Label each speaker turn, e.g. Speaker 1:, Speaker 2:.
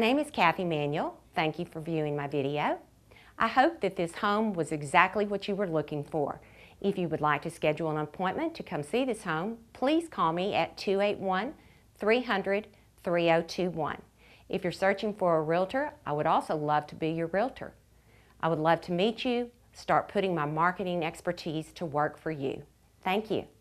Speaker 1: name is Cathy Manuel. Thank you for viewing my video. I hope that this home was exactly what you were looking for. If you would like to schedule an appointment to come see this home, please call me at 281-300-3021. If you're searching for a realtor, I would also love to be your realtor. I would love to meet you, start putting my marketing expertise to work for you. Thank you.